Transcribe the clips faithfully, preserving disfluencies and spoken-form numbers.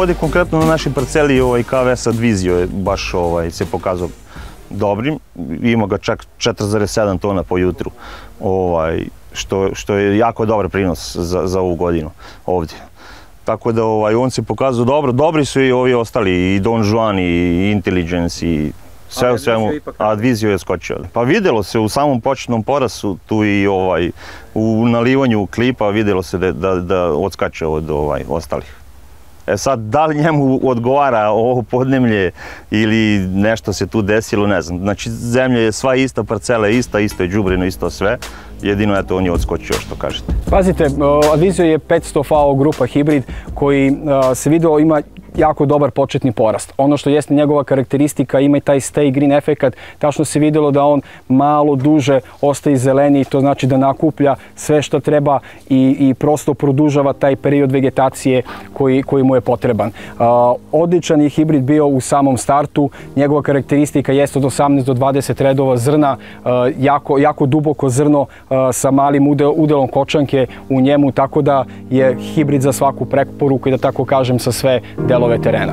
ovdje konkretno na našoj parceli ovaj K V S Advisio je baš ovaj, se pokazao dobrim. Ima ga čak četiri zarez sedam tona po jutru, ovaj, što, što je jako dobar prinos za, za ovu godinu ovdje. Tako da ovaj, on se pokazao dobro. Dobri su i ovi ostali, i Don Juan, i Intelligence, i sve u svemu. Advisio je skočio. Pa vidjelo se u samom početnom porasu, tu i ovaj, u nalivanju klipa vidjelo se da, da, da odskače od ovaj, ostalih. E sad, da li njemu odgovara ovo podnemlje ili nešto se tu desilo, ne znam. Znači, zemlja je sva ista, parcela je ista, isto je đubrino, isto sve. Jedino, eto, on je odskočio, što kažete. Pazite, Advisio je petsto F A O grupa hibrid koji se video ima jako dobar početni porast. Ono što jeste njegova karakteristika, ima i taj stay green efekat, tačno se vidjelo da on malo duže ostaje zeleniji, to znači da nakuplja sve što treba i, i prosto produžava taj period vegetacije koji, koji mu je potreban. Uh, odličan je hibrid bio u samom startu, njegova karakteristika jeste od osamnaest do dvadeset redova zrna, uh, jako, jako duboko zrno uh, sa malim udel, udelom kočanke u njemu, tako da je hibrid za svaku preporuku i da tako kažem sa sve delove terena.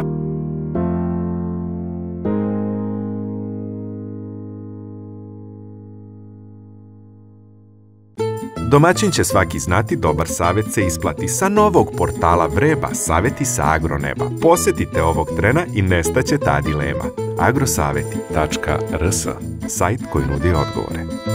Domaćin će svaki znati, dobar savjet se isplati. Sa novog portala Vreba, savjeti sa Agroneba. Posjetite ovog trena i nestaće ta dilema. agrosaveti tačka r s, sajt koji nudi odgovore.